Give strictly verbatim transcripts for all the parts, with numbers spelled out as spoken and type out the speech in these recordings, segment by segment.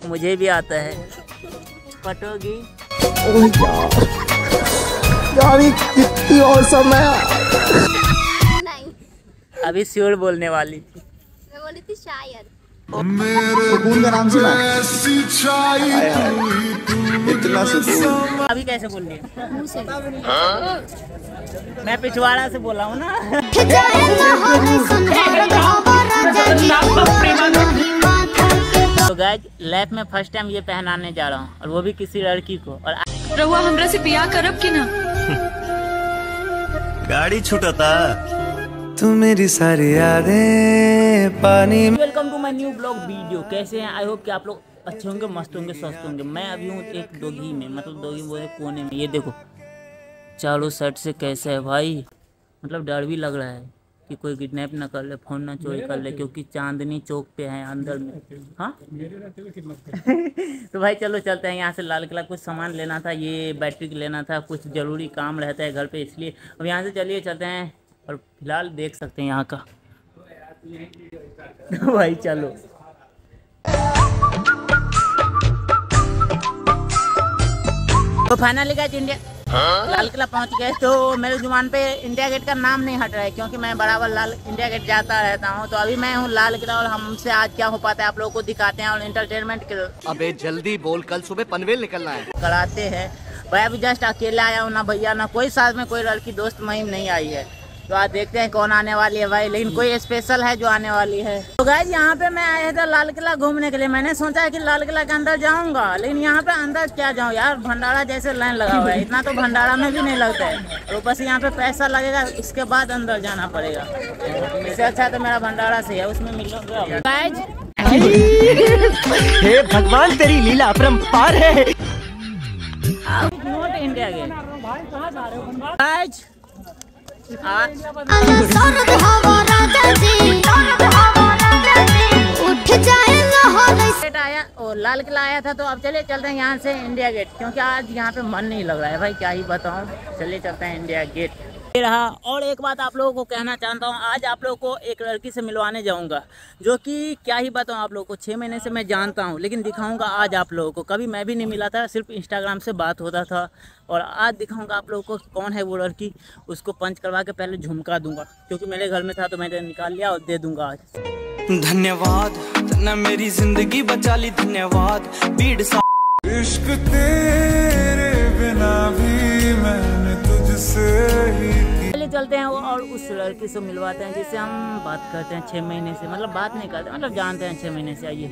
मुझे भी आता है। पटोगी? ओह यार, यार ये कितनी औसम है। नहीं, अभी श्योर बोलने वाली थी। मैं बोली थी शायद। सुकून का नाम सुना है? हाय हाय, इतना सुकून। अभी कैसे बोल रही है? मुंह से। मैं पिछवाड़ा से बोला हूँ ना। तो गाइस लाइफ में फर्स्ट टाइम ये पहनाने जा रहा हूँ और वो भी किसी लड़की को। और रहुआ हमरा से पिया करब कि ना? गाड़ी छूटा था तू मेरी सारी यादें पानी। Welcome to my new blog video. कैसे हैं? आई होप कि आप लोग अच्छे होंगे, मस्त होंगे, स्वस्थ होंगे। मैं अभी हूँ एक दोगी में, मतलब दोगी बोले कोने में। ये देखो चारों साइड से कैसा है भाई, मतलब डर भी लग रहा है कि कोई किडनैप ना कर ले, फोन ना चोरी कर ले, क्योंकि चांदनी चौक पे है अंदर में। हाँ तो भाई चलो चलते हैं यहाँ से लाल किला। कुछ सामान लेना था, ये बैटरी लेना था, कुछ ज़रूरी काम रहता है घर पे, इसलिए अब यहाँ से चलिए चलते हैं। और फिलहाल देख सकते हैं यहाँ का भाई चलो। तो finally guys India Lal Qila पहुंच गए। तो मेरे जुबान पे इंडिया गेट का नाम नहीं हट रहा है, क्योंकि मैं बराबर लाल इंडिया गेट जाता रहता हूं। तो अभी मैं हूं लाल किला और हमसे आज क्या हो पाता है आप लोगों को दिखाते हैं और एंटरटेनमेंट के अबे जल्दी बोल, कल सुबह पनवेल निकलना है। कराते हैं। भाई अभी जस्ट अकेला आया हूँ, ना भैया ना कोई साथ में कोई लड़की दोस्त महिम नहीं आई है। तो आज देखते हैं कौन आने वाली है भाई, लेकिन कोई स्पेशल है जो आने वाली है। तो गाइस यहाँ पे मैं आया था लाल किला घूमने के लिए। मैंने सोचा है कि लाल किला के अंदर जाऊंगा, लेकिन यहाँ पे अंदर क्या जाऊँ यार, भंडारा जैसे लाइन लगा हुआ है। इतना तो भंडारा में भी नहीं लगता है, तो बस यहाँ पे पैसा लगेगा, इसके बाद अंदर जाना पड़ेगा। इससे अच्छा तो मेरा भंडारा से है, उसमें मिल गाइस। हे भगवान तेरी लीला अपरंपार है। Note India Gate guys. आया और लाल किला आया था, तो अब चलिए चलते हैं यहाँ से इंडिया गेट, क्योंकि आज यहाँ पे मन नहीं लग रहा है भाई, क्या ही बताऊँ। चलिए चलते हैं इंडिया गेट रहा। और एक बात आप लोगों को कहना चाहता हूँ, आज आप लोगों को एक लड़की से मिलवाने जाऊँगा, जो कि क्या ही बताऊँ आप लोगों को, छः महीने से मैं जानता हूँ, लेकिन दिखाऊँगा आज आप लोगों को। कभी मैं भी नहीं मिला था, सिर्फ इंस्टाग्राम से बात होता था, और आज दिखाऊँगा आप लोगों को कौन है वो लड़की। उसको पंच करवा के पहले झुमका दूंगा, क्योंकि मेरे घर में था तो मैंने निकाल लिया और दे दूँगा आज। धन्यवाद तन्ने मेरी जिंदगी बचा ली, धन्यवाद भीड़ सा इश्क तेरे बिना भी मैंने तुझसे ही। चलिए चलते हैं और उस लड़की से मिलवाते हैं जिससे हम बात करते हैं छः महीने से, मतलब बात नहीं करते, मतलब जानते हैं छः महीने से। आइए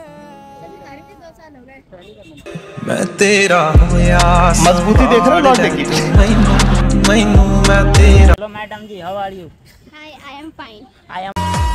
मैं तेरा हूँ यार, मजबूती देख रहे हो लौटे की। मैनू मैं तेरा। Hello madam ji, how are you? Hi, I am fine. I am.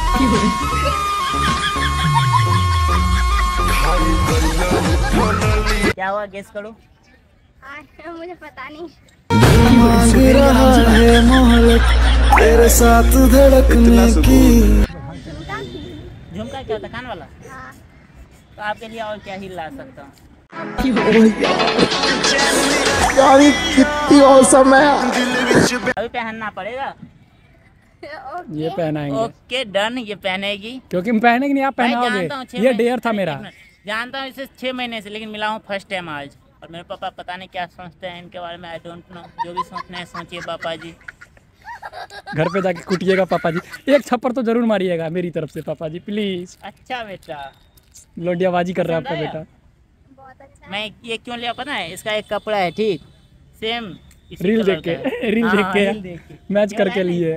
क्या हुआ, गेस करो। हाँ, मुझे पता नहीं। मांग रहा है मोहब्बत तेरे साथ धड़कने की। झुमका क्या होता, कान वाला? हाँ। तो आपके लिए और क्या ही ला सकता हूँ। यार ये कितनी औसम है। अभी पहनना पड़ेगा। ये पहनाएंगे। ओके डन, ये पहनेगी, क्योंकि मैं पहनेगी नहीं, आप पहनाओगे। ये डेयर था मेरा। जानता हूँ इसे छः महीने से, लेकिन मिला हूँ फर्स्ट टाइम आज। और मेरे पापा पता नहीं क्या सोचते हैं इनके बारे में, आई डोंट नो। जो भी सोचना है सोचिए पापा जी। घर पे जाके कुटिएगा पापा जी, एक छप्पर तो जरूर मारिएगा मेरी तरफ से पापा जी प्लीज। अच्छा बेटा, लोडियाबाजी कर रहा है आपका बेटा। बहुत अच्छा। मैं ये क्यों लिया पता है, इसका एक कपड़ा है ठीक सेम, रील देख के रील देख के मैच करके लिए।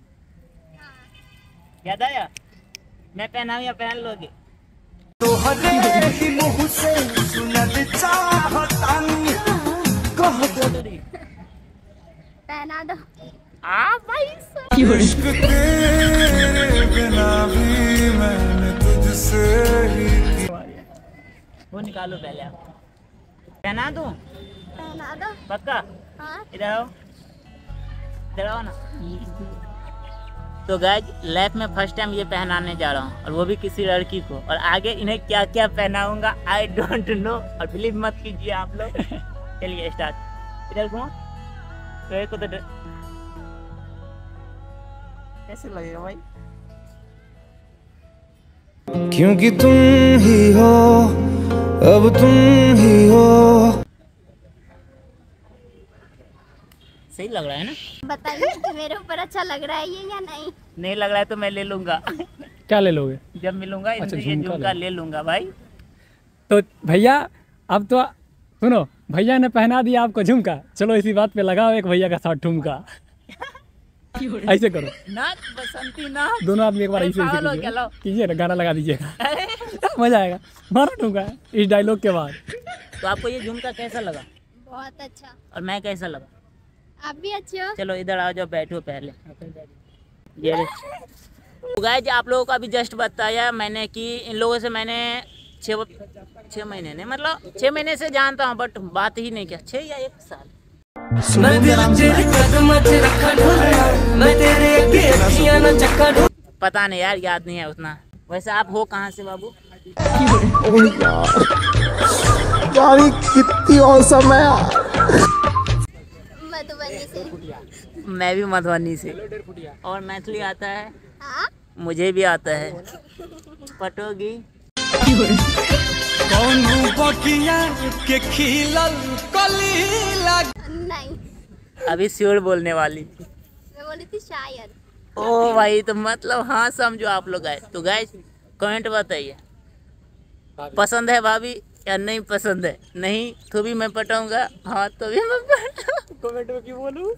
याद आया? मैं पहनाऊं या पहन लोगे? तो हरे मुँह से सुनत चाहतानी कह दे पहना दो। आ भाई इश्क तेरे बिना भी मैंने तुझसे ही। वो निकालो पहले, आप पहना दूं? पहना दो। पक्का? हाँ। इधर आओ, इधर आओ ना। तो गाइस लाइफ में फर्स्ट टाइम ये पहनाने जा रहा हूँ, और वो भी किसी लड़की को। और आगे इन्हें क्या क्या पहनाऊंगा आई डोंट नो, और बिलीव मत कीजिए आप लोग। चलिए स्टार्ट। इधर घूमो तो को, तो कैसे लगेगा भाई? क्योंकि तुम ही हो अब तुम ही हो। सही लग रहा है ना? बताइए कि मेरे ऊपर अच्छा लग रहा है ये या नहीं? नहीं लग रहा है तो मैं ले लूंगा। क्या ले लोगे? जब मिलूंगा अच्छा, इनसे ये झुमका झुमका ले। ले लूंगा भाई। तो भैया अब तो सुनो, भैया ने पहना दिया आपको झुमका, चलो इसी बात पे लगाओ एक भैया का साथ ठुमका। ऐसे करो ना बसंती ना। दोनों आदमी एक बार अरे ऐसे पागल हो ऐसे क्या, कीजिए लो। कीजिए ना, गाना लगा दीजिएगा, अरे मजा आएगा। मारो ठुमका इस डायलॉग के बाद। तो आपको ये झुमका कैसा लगा बहुत अच्छा। और मैं कैसा लगा? आप भी अच्छे हो। चलो इधर आ जाओ, बैठो पहले। ये रे। तो गाइस आप लोगों को अभी जस्ट बताया मैंने कि इन लोगों से मैंने छः छः महीने नहीं मतलब छः महीने से जानता हूँ, बट बात ही नहीं किया। छः या एक साल। पता नहीं यार, याद नहीं है उतना। वैसे आप हो कहाँ से बाबू? यार कितनी औसम है। मधुबनी से। मैं भी मधुबनी से। और मैथिली आता है? हाँ? मुझे भी आता है। पटोगी? कौन बकिया के खिलल कली लग। नहीं, अभी श्योर बोलने वाली। मैं बोली थी शायद। ओ भाई, तो मतलब हाँ समझो आप लोग आए। तो गाइस कमेंट बताइए, पसंद है भाभी या नहीं पसंद है? नहीं तो भी मैं पटाऊंगा, हाँ तो भी मैं पटाऊंगा। कमेंट में क्यों बोलूं?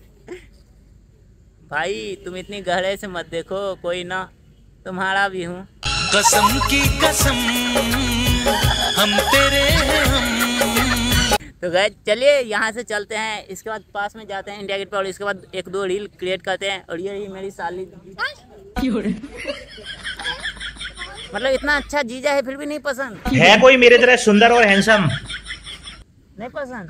भाई तुम इतनी गहरे से मत देखो, कोई ना तुम्हारा भी हूँ। कसम की कसम हम तेरे हैं हम। तो गाइस चलिए यहाँ से चलते हैं, इसके बाद पास में जाते हैं इंडिया गेट पर, और इसके बाद एक दो रील क्रिएट करते हैं। और ये रही मेरी साली। मतलब इतना अच्छा जीजा है फिर भी नहीं पसंद है? कोई मेरे तरह सुंदर और हैंडसम नहीं पसंद?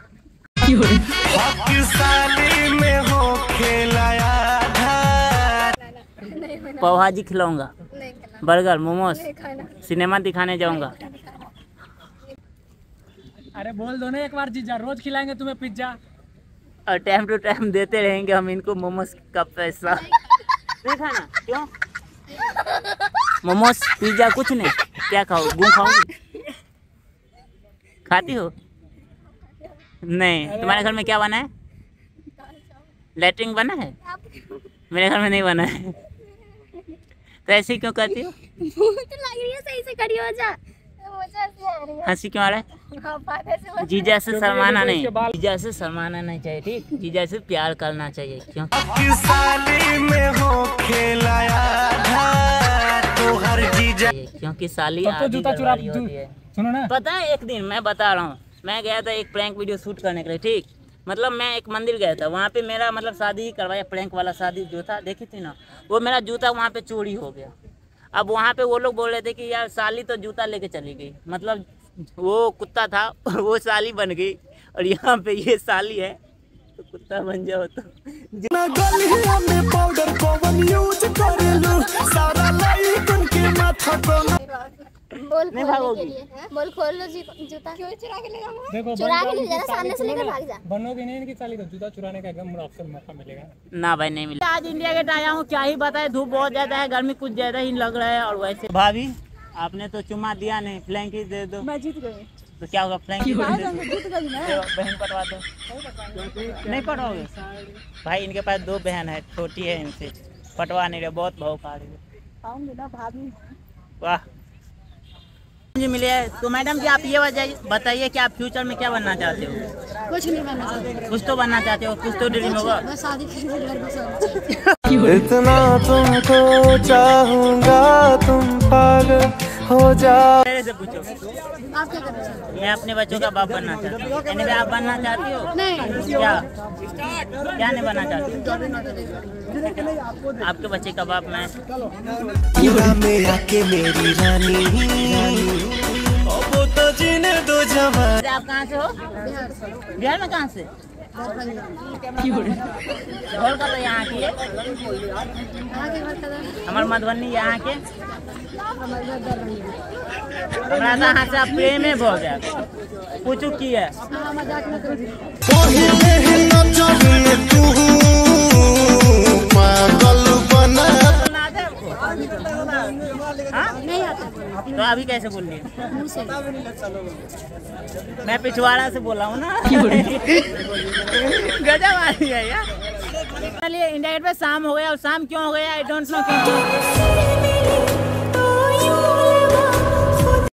साली में हो खेलाया पाव भाजी खिलाऊंगा, नहीं खाना। बर्गर, मोमोज, नहीं खाना। सिनेमा दिखाने जाऊंगा। अरे बोल दो ना एक बार जीजा, रोज खिलाएंगे तुम्हें पिज्जा। और टाइम टू टाइम देते रहेंगे हम इनको मोमोज का पैसा। नहीं खाना? क्यों? मोमोज पिज्जा कुछ नहीं? क्या खाओ? गुम खाओगी? खाती हो? नहीं। तुम्हारे घर में क्या बना है? लैट्रिन बना है? मेरे घर में नहीं बना है। तो ऐसे क्यों करती हो? भूख लग रही है, सही से खड़ी हो जा। मुझे हंसी आ रही है। हंसी क्यों आ रहा है? हाँ, बात ऐसे मत- जीजा से शर्माना नहीं, जीजा से शर्माना नहीं चाहिए, ठीक? जीजा से प्यार करना चाहिए। क्यों? साली में हो खेलाया तो हर जीजा। क्योंकि साली तब तो आधी जूता चुरा घरवाली होती है। सुनो ना, पता है एक दिन मैं बता रहा हूँ, मैं गया था एक प्रैंक वीडियो शूट करने के लिए, ठीक? मतलब मैं एक मंदिर गया था, वहाँ पे मेरा मतलब शादी ही करवाया, प्रैंक वाला शादी जो था, देखी थी ना? वो मेरा जूता वहाँ पे चोरी हो गया। अब वहाँ पे वो लोग बोल रहे थे कि यार साली तो जूता लेके चली गई, मतलब वो कुत्ता था और वो साली बन गई, और यहाँ पे ये साली है तो कुत्ता बन जाओ तो। गलिया में पाउडर कौन यूज करेलू सारा लाइक उनके माथा को। बोल नहीं खोलने भागोगी। के लिए, हाँ? बोल खोल लो जी- जूता। क्यों चुरा के ले जाऊंगा? देखो चुरा के ले जाना, सामने से लेकर भाग जा। बनोगे नहीं इनकी साली तो जूता चुराने का एकदम अवसर मौका मिलेगा। ना भाई नहीं मिला। आज इंडिया गेट आया हूँ, क्या ही बताए, धूप बहुत ज्यादा है, गर्मी कुछ ज्यादा ही लग रहा है। और वैसे भाभी आपने तो चुम्मा दिया नहीं, फ्लैंकी दे दो। मैं जीत गई। तो क्या होगा? फ्लैंकी दे दो। जीत गई मैं। तो बहन पटवा दो। नहीं पटवाओगे? भाई इनके पास दो बहन है, छोटी है, इनसे पटवा नहीं रहे, बहुत भाव पा रही है। आऊंगी ना भाभी। वाह जी मिले। तो मैडम जी आप ये वजह बताइए कि आप फ्यूचर में क्या बनना चाहते हो? कुछ नहीं बनना चाहती। कुछ तो बनना चाहते हो, कुछ तो ड्रीम होगा। मैं शादी करके घर बसा। इतना तुमको चाहूंगा तुम पागल हो जा। मेरे से पूछो, आप क्या करना चाहते हो? मैं अपने बच्चों का बाप बनना चाहती हूँ। यानी कि आप बनना चाहती हो? नहीं। क्या क्या नहीं बनना चाहती? आपके बच्चे का बाप मैं। में आके मेरी रानी अब तो जीने दो जवान। आप कहाँ से हो? बिहार से। बिहार में कहाँ से? घर का तो यहाँ की है, आगे बढ़ कर हमारे मधुबनी यहाँ के। हमारे घर दरभंगा। हमारा तो यहाँ से आप प्रेम में हो गया, पूछू की है। हाँ, मजाक में कर दी। पागल बना सुना दे आपको? हाँ? नहीं आता। तो अभी कैसे बोल रही है? मुंह से। मैं पिछवाड़ा से बोला हूँ ना। गजब आ रही है यार। चलिए इंडिया गेट पे शाम हो गया और शाम क्यों हो गया आई डोंट नो क्यों।